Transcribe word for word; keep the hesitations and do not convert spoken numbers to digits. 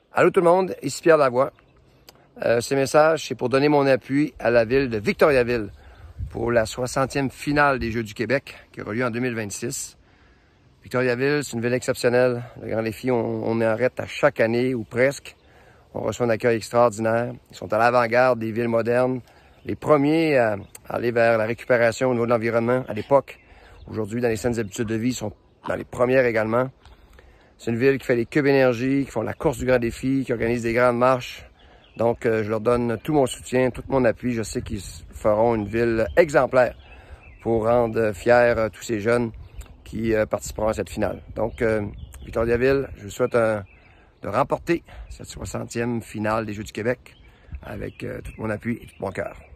Allô tout le monde, ici Pierre Lavoie. Euh, ce message, c'est pour donner mon appui à la ville de Victoriaville pour la soixantième finale des Jeux du Québec qui aura lieu en deux mille vingt-six. Victoriaville, c'est une ville exceptionnelle. Le Grand Défi, on, on arrête à chaque année ou presque. On reçoit un accueil extraordinaire. Ils sont à l'avant-garde des villes modernes. Les premiers à aller vers la récupération au niveau de l'environnement à l'époque. Aujourd'hui, dans les saines habitudes de vie, ils sont dans les premières également. C'est une ville qui fait les cubes énergie, qui font la course du Grand Défi, qui organise des grandes marches. Donc, euh, je leur donne tout mon soutien, tout mon appui. Je sais qu'ils feront une ville exemplaire pour rendre fiers euh, tous ces jeunes qui euh, participeront à cette finale. Donc, euh, Victoriaville, je vous souhaite un, de remporter cette soixantième finale des Jeux du Québec avec euh, tout mon appui et tout mon cœur.